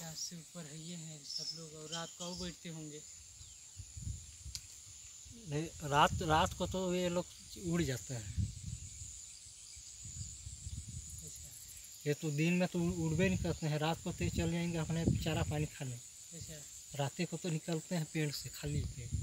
50 से ऊपर है ये हैं सब लोग, और रात को बैठते होंगे। नहीं, रात को तो ये लोग उड़ जाते हैं। अच्छा। ये तो दिन में तो उड़बे नहीं करते हैं, रात को तो चल जाएंगे अपने चारा पानी खाने। अच्छा। रात को तो निकलते हैं पेड़ से खाली पे।